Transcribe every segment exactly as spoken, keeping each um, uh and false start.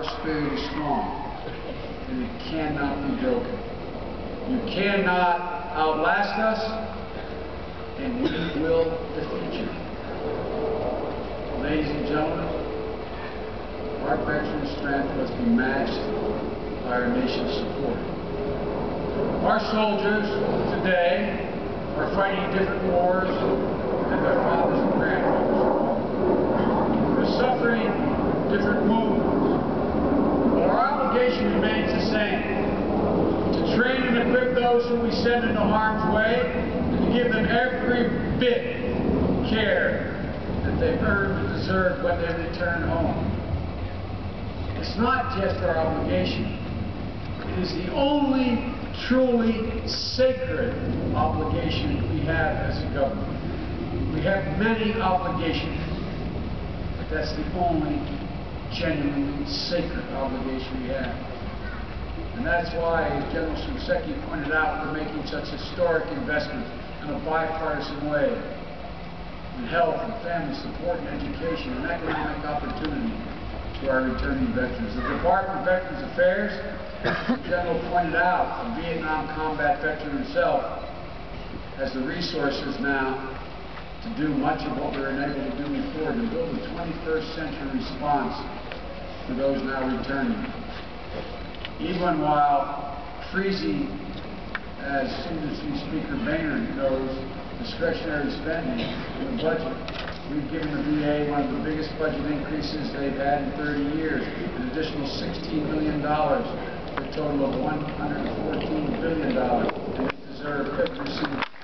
our spirit is strong, and it cannot be broken. You cannot outlast us, and we will defeat you. Ladies and gentlemen, our veteran strength must be matched by our nation's support. Our soldiers today are fighting different wars than their fathers and grandfathers. They're suffering different wounds. But our obligation remains the same: to train and equip those who we send into harm's way, and to give them every bit of care that they've earned and deserved when they return home. It's not just our obligation. It is the only truly sacred obligation we have as a government. We have many obligations, but that's the only genuinely sacred obligation we have. And that's why, as General Shinseki pointed out, we're making such historic investments in a bipartisan way in health and family support and education and economic opportunity to our returning veterans. The Department of Veterans Affairs, the General pointed out, a Vietnam combat veteran himself, has the resources now to do much of what we were unable to do before, to build a twenty-first century response for those now returning. Even while freezing, as Senior Speaker Boehner knows, discretionary spending in the budget, we've given the V A one of the biggest budget increases they've had in thirty years, an additional sixteen million dollars, for a total of one hundred fourteen billion dollars, and they deserve every single penny.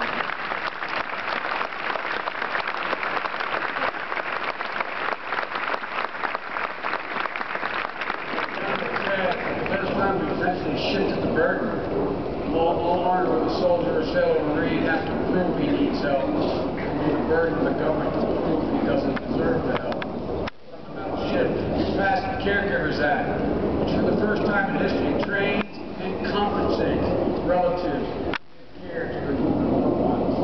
The first time we essentially shifted the burden. No longer will the soldier or sailor or Marine have to prove he needs help. It will be the burden of the government to prove he doesn't deserve the help. Fundamental shift. We passed the Caregivers Act, which for the first time in history trains and compensates relatives who care to their loved ones.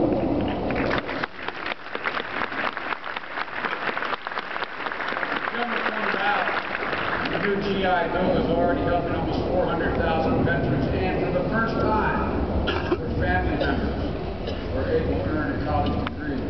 The government pointed out the new G I Bill is already helping almost four hundred thousand veterans, and for the first time, their family members were able to earn a college degree.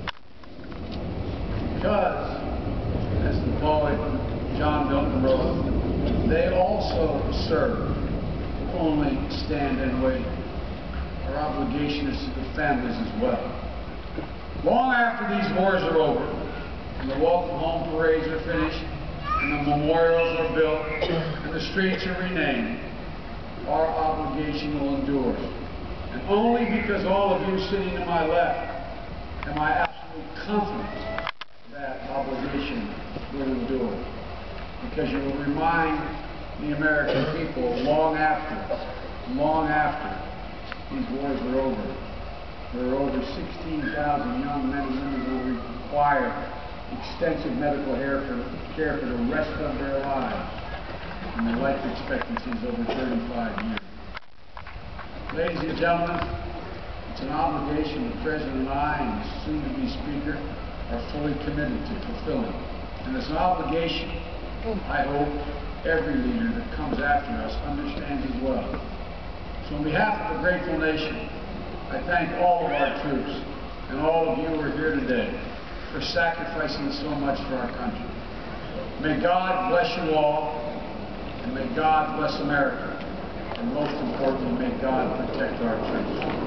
Because, as the poet John Milton wrote, they also serve, only stand and wait. Our obligation is to the families as well. Long after these wars are over, and the welcome home parades are finished, and the memorials are built, and the streets are renamed, our obligation will endure. And only because all of you sitting to my left am I absolutely confident that obligation will endure. Because you will remind the American people long after, long after these wars are over, there are over sixteen thousand young men and women who will require extensive medical care for, care for the rest of their lives, and their life expectancy is over thirty-five years. Ladies and gentlemen, it's an obligation the President and I and the soon-to-be Speaker are fully committed to fulfilling. And it's an obligation I hope every leader that comes after us understands as well. So on behalf of a grateful nation, I thank all of our troops and all of you who are here today for sacrificing so much for our country. May God bless you all, and may God bless America, and most importantly, may God protect our troops.